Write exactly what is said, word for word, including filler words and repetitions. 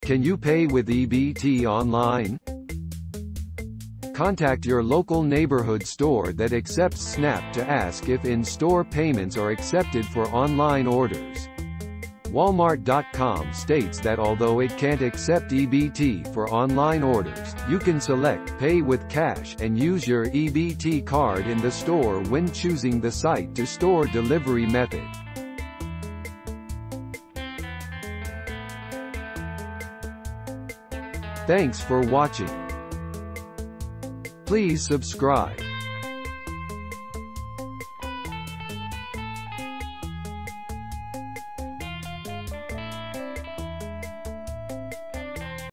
Can you pay with E B T online? Contact your local neighborhood store that accepts SNAP to ask if in-store payments are accepted for online orders. Walmart dot com states that although it can't accept E B T for online orders, you can select Pay with Cash and use your E B T card in the store when choosing the site-to-store delivery method. Thanks for watching. Please subscribe.